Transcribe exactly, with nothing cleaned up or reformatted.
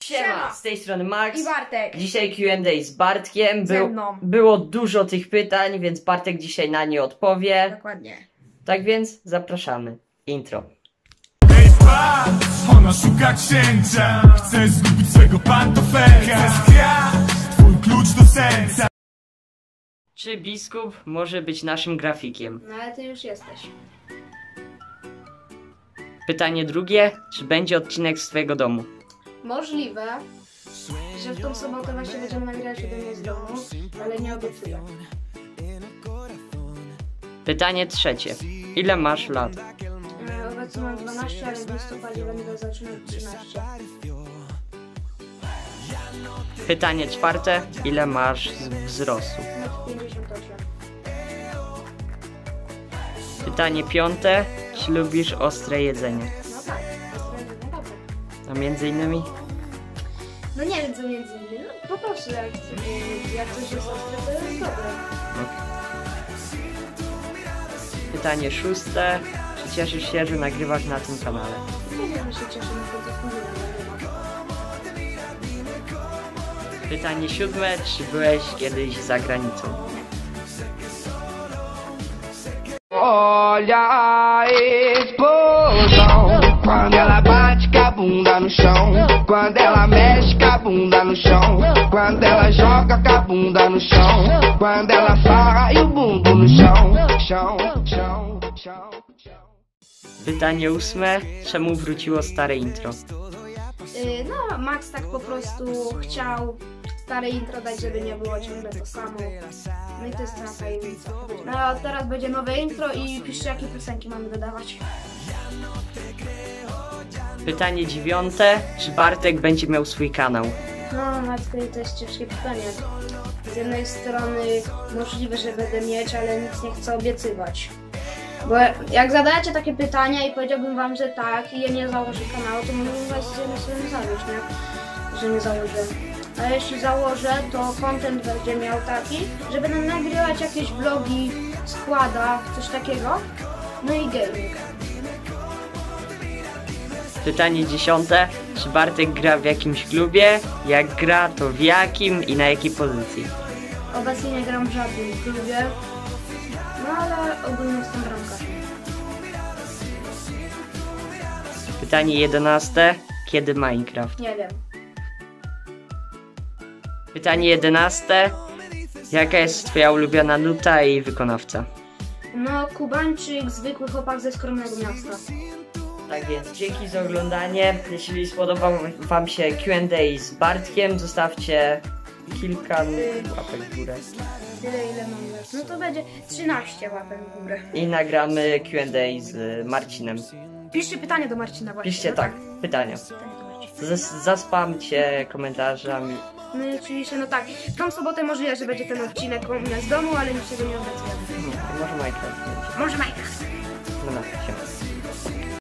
Siema, z tej strony Max i Bartek. Dzisiaj Q and A z Bartkiem. Ze mną. Było dużo tych pytań, więc Bartek dzisiaj na nie odpowie. Dokładnie. Tak więc zapraszamy. Intro. Hej patrz, ona szuka księcia. Chce zgubić swego pantofelka. Chce skraść twój klucz do serca. Czy biskup może być naszym grafikiem? No ale ty już jesteś. Pytanie drugie. Czy będzie odcinek z twojego domu? Możliwe, że w tą sobotę właśnie będziemy nagrywać ode mnie z domu, ale nie obiecuję. Pytanie trzecie. Ile masz lat? E, Obecnie mam dwanaście, ale w listopadzie będę zaczynać trzynaście. Pytanie czwarte. Ile masz wzrostu? metr pięćdziesiąt osiem. Pytanie piąte. Czy lubisz ostre jedzenie? No tak, to jest dobre. A między innymi? No nie wiem co między innymi, no po prostu jak, jak coś jest ostre, to jest dobre. Pytanie szóste. Czy cieszysz się, że nagrywasz na tym kanale? Nie wiem, że się cieszę na to, co wspomniałem. Pytanie siódme. Czy byłeś kiedyś za granicą? Olha a explosão quando ela bate com a bunda no chão, quando ela mexe com a bunda no chão, quando ela joga com a bunda no chão, quando ela sarra e o bumbum no chão, chão, chão, chão, chão. Pytanie ósme. Czemu wróciło stare intro? Yy, no, Max tak po prostu chciał stare intro dać, żeby nie było ciągle to samo. No i to jest cała tajemnica. No a teraz będzie nowe intro i piszcie, jakie piosenki mamy dodawać. Pytanie dziewiąte. Czy Bartek będzie miał swój kanał? No, matko, to jest ciężkie pytanie. Z jednej strony możliwe, że będę mieć, ale nic nie chcę obiecywać. Bo jak zadajecie takie pytania i powiedziałbym wam, że tak i ja nie założę kanału, to mógłbym was z jednej strony zawieść, nie? Że nie założę. A jeśli założę, to content będzie miał taki, że będę nagrywać jakieś vlogi, składa, coś takiego. No i gaming. Pytanie dziesiąte. Czy Bartek gra w jakimś klubie? Jak gra, to w jakim i na jakiej pozycji? Obecnie nie gram w żadnym klubie, no ale ogólnie jestem bramkarzem. Pytanie jedenaste. Kiedy Minecraft? Nie wiem. Pytanie jedenaste. Jaka jest twoja ulubiona nuta i wykonawca? No, Kubańczyk, zwykły chłopak ze skromnego miasta. Tak więc dzięki za oglądanie. Jeśli spodobał wam się Q and A z Bartkiem, zostawcie kilka łapek w górę. Tyle ile mam lat. No to będzie trzynaście łapek w górę. I nagramy Q and A z Marcinem. Piszcie pytanie do Marcina właśnie. Piszcie no tak, pytania. Pytanie do Marcina. Zas zaspamcie komentarzami. No i oczywiście, no tak. W tą sobotę możliwe, że będzie ten odcinek u mnie z domu, ale niczego nie obiecuję. Hmm, może Minecraft będzie. Może Minecraft. No, no, siema.